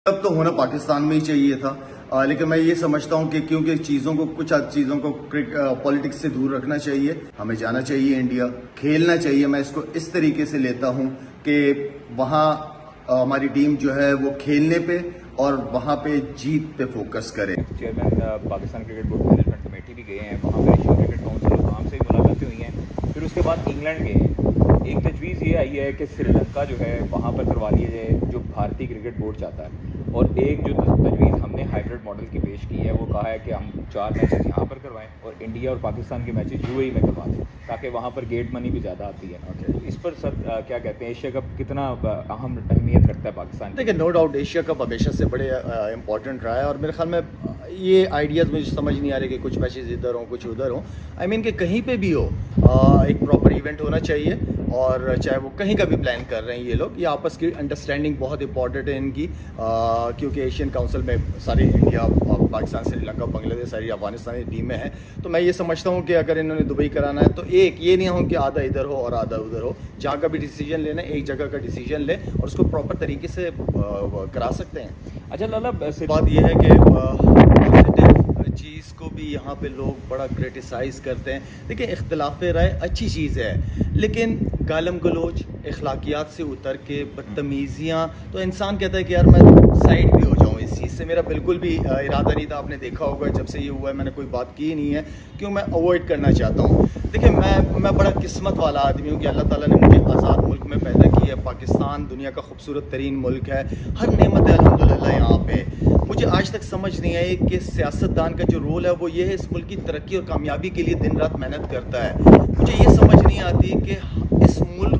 अब तो होना पाकिस्तान में ही चाहिए था, लेकिन मैं ये समझता हूँ कि क्योंकि कुछ चीज़ों को पॉलिटिक्स से दूर रखना चाहिए, हमें जाना चाहिए इंडिया, खेलना चाहिए। मैं इसको इस तरीके से लेता हूँ कि वहाँ हमारी टीम जो है वो खेलने पे और वहाँ पे जीत पे फोकस करे। Chairman Pakistan cricket board management committee भी गए हैं, वहाँ पर एशियन क्रिकेट काउंसिल वहाँ से भी मुलाकातें हुई हैं। फिर उसके बाद इंग्लैंड गए हैं। एक तजवीज़ ये आई है कि श्रीलंका जो है वहाँ पर करवा लिया जाए जो भारतीय क्रिकेट बोर्ड चाहता है, और एक जो तजवीज़ हमने हाइब्रिड मॉडल की पेश की है वो कहा है कि हम 4 मैचेस यहाँ पर करवाएं और इंडिया और पाकिस्तान के मैचेस यूएई में करवा दें, ताकि वहाँ पर गेट मनी भी ज़्यादा आती है। तो इस पर सर क्या कहते हैं, एशिया कप कितना अहम अहमियत रखता है पाकिस्तान? देखिए, नो डाउट एशिया कप हमेशा से बड़े इंपॉर्टेंट रहा है, और मेरे ख्याल में ये आइडियाज़ मुझे समझ नहीं आ रहे कि कुछ मैचेस इधर हों कुछ उधर हों। आई मीन कि कहीं पे भी हो एक प्रॉपर इवेंट होना चाहिए, और चाहे वो कहीं का भी प्लान कर रहे हैं ये लोग, ये आपस की अंडरस्टैंडिंग बहुत इंपॉर्टेंट है इनकी, क्योंकि एशियन काउंसिल में सारे इंडिया, पाकिस्तान, श्रीलंका, बांग्लादेश, सारी अफगानिस्तान की टीमें हैं। तो मैं ये समझता हूँ कि अगर इन्होंने दुबई कराना है तो एक ये नहीं हो कि आधा इधर हो और आधा उधर हो, जहाँ का भी डिसीजन लेना है एक जगह का डिसीजन ले और उसको प्रॉपर तरीके से करा सकते हैं। अच्छा लाला, बात यह है कि पॉजिटिव चीज़ को भी यहाँ पे लोग बड़ा क्रिटिसाइज़ करते हैं। देखिए, इख्तिलाफ राय अच्छी चीज़ है, लेकिन गालम गलोच, अखलाकियात से उतर के बदतमीज़ियाँ, तो इंसान कहता है कि यार मैं साइड भी हो जाऊँ इस चीज़ से। मेरा बिल्कुल भी इरादा नहीं था, आपने देखा होगा जब से ये हुआ है मैंने कोई बात की नहीं है, क्यों मैं अवॉइड करना चाहता हूँ। देखिए, मैं बड़ा किस्मत वाला आदमी हूँ कि अल्लाह ताला ने मुझे आज़ाद मुल्क में पैदा किया है। पाकिस्तान दुनिया का खूबसूरत तरीन मुल्क है, हर नेमत है अल्हम्दुलिल्लाह यहाँ पे। मुझे आज तक समझ नहीं आई कि सियासतदान का जो रोल है वो ये है, इस मुल्क की तरक्की और कामयाबी के लिए दिन रात मेहनत करता है। मुझे ये समझ नहीं आती कि इस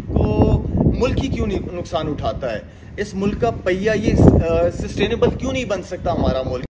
मुल्क ही क्यों नहीं नुकसान उठाता है, इस मुल्क का पहिया ये सस्टेनेबल क्यों नहीं बन सकता हमारा मुल्क।